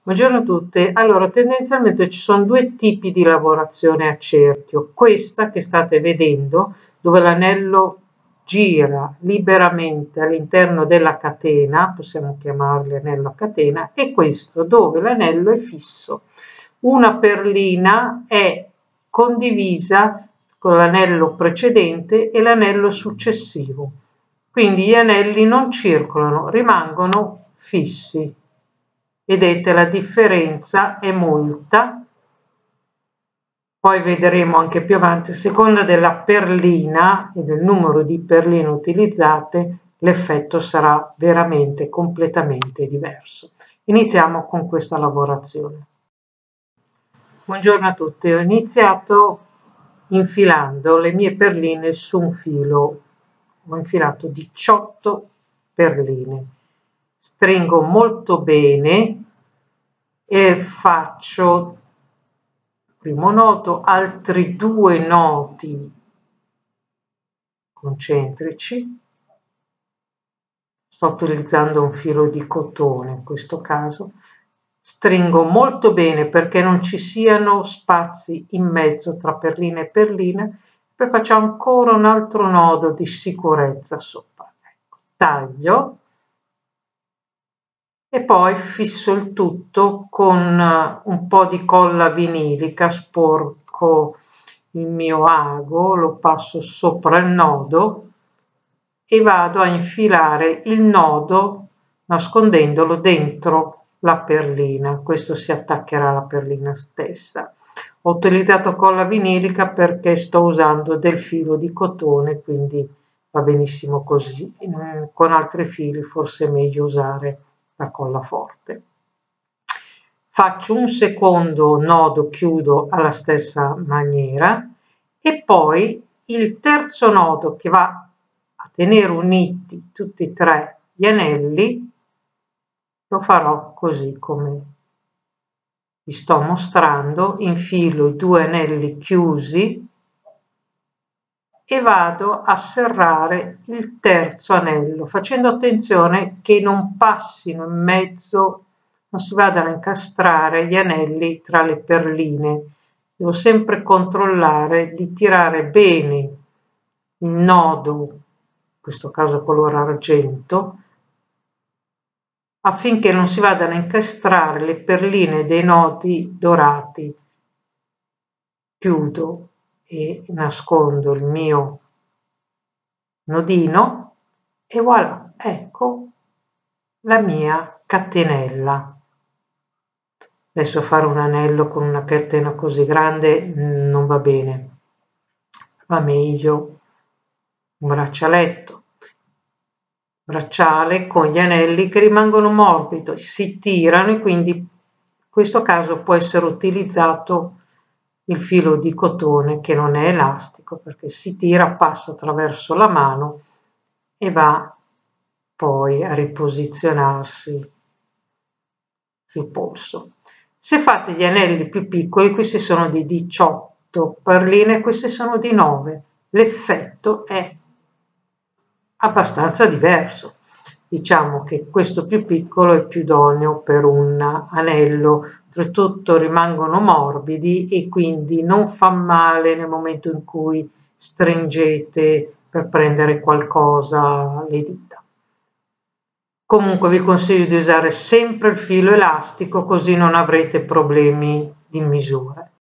Buongiorno a tutte. Allora, tendenzialmente ci sono due tipi di lavorazione a cerchio. Questa che state vedendo, dove l'anello gira liberamente all'interno della catena, possiamo chiamarlo anello a catena, e questo dove l'anello è fisso. Una perlina è condivisa con l'anello precedente e l'anello successivo. Quindi gli anelli non circolano, rimangono fissi. Vedete, la differenza è molta, poi vedremo anche più avanti, a seconda della perlina e del numero di perline utilizzate, l'effetto sarà veramente completamente diverso. Iniziamo con questa lavorazione. Buongiorno a tutti, ho iniziato infilando le mie perline su un filo, ho infilato 18 perline, stringo molto bene e faccio primo nodo, altri 2 nodi concentrici, sto utilizzando un filo di cotone in questo caso, stringo molto bene perché non ci siano spazi in mezzo tra perlina e perlina, poi faccio ancora un altro nodo di sicurezza sopra, ecco, taglio e poi fisso il tutto con un po' di colla vinilica, sporco il mio ago, lo passo sopra il nodo e vado a infilare il nodo nascondendolo dentro la perlina. Questo si attaccherà alla perlina stessa. Ho utilizzato colla vinilica perché sto usando del filo di cotone, quindi va benissimo così. Con altri fili forse è meglio usare la colla forte. Faccio un secondo nodo, chiudo alla stessa maniera e poi il terzo nodo che va a tenere uniti tutti e tre gli anelli lo farò così come vi sto mostrando, infilo i 2 anelli chiusi e vado a serrare il terzo anello, facendo attenzione che non passino in mezzo, non si vadano a incastrare gli anelli tra le perline. Devo sempre controllare di tirare bene il nodo, in questo caso color argento, affinché non si vadano a incastrare le perline dei nodi dorati. Chiudo e nascondo il mio nodino e voilà, ecco la mia catenella. Adesso fare un anello con una catena così grande non va bene, va meglio un braccialetto, bracciale con gli anelli che rimangono morbidi, si tirano e quindi in questo caso può essere utilizzato il filo di cotone che non è elastico perché si tira, passa attraverso la mano e va poi a riposizionarsi sul polso. Se fate gli anelli più piccoli, questi sono di 18 perline, questi sono di 9, l'effetto è abbastanza diverso. Diciamo che questo più piccolo è più idoneo per un anello, oltretutto rimangono morbidi e quindi non fa male nel momento in cui stringete per prendere qualcosa le dita. Comunque vi consiglio di usare sempre il filo elastico così non avrete problemi di misure.